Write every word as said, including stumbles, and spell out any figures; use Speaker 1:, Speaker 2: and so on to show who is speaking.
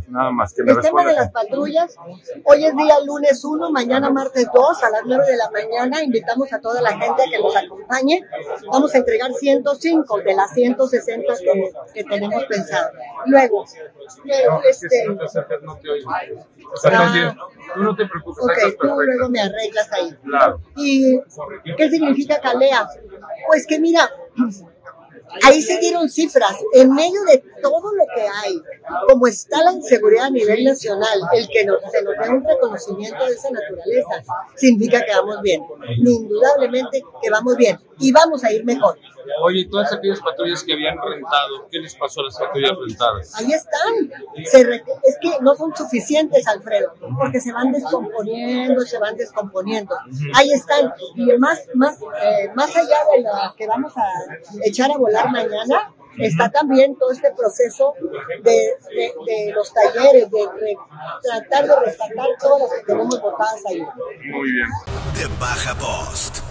Speaker 1: Nada más que me
Speaker 2: El tema de
Speaker 1: respondas.
Speaker 2: las patrullas, hoy es día lunes uno, mañana martes dos, a las nueve de la mañana. Invitamos a toda la gente a que nos acompañe. Vamos a entregar ciento cinco de las ciento sesenta que, que tenemos pensado. Luego, luego
Speaker 1: No, es que
Speaker 2: este...
Speaker 1: si no te acercas no te oigo. O sea,
Speaker 2: Ah.
Speaker 1: no entiendo. Tú no te preocupes,
Speaker 2: Ok,
Speaker 1: estás
Speaker 2: tú
Speaker 1: perfecta.
Speaker 2: luego me arreglas ahí.
Speaker 1: Claro.
Speaker 2: ¿Y qué significa Calea? Pues que mira, ahí se dieron cifras, en medio de todo lo que hay, como está la inseguridad a nivel nacional, el que nos, se nos dé un reconocimiento de esa naturaleza, significa que vamos bien, indudablemente que vamos bien, y vamos a ir mejor.
Speaker 1: Oye, todas aquellas patrullas que habían rentado, ¿qué les pasó a las patrullas rentadas?
Speaker 2: Ahí están, se re, es que no son suficientes, Alfredo, porque se van descomponiendo, se van descomponiendo, ahí están, y más, más, eh, más allá de las que vamos a echar a volar mañana, está también todo este proceso de, de, de los talleres, de, de tratar de rescatar todas las que tenemos botadas ahí.
Speaker 1: Muy bien.
Speaker 3: De Baja Post.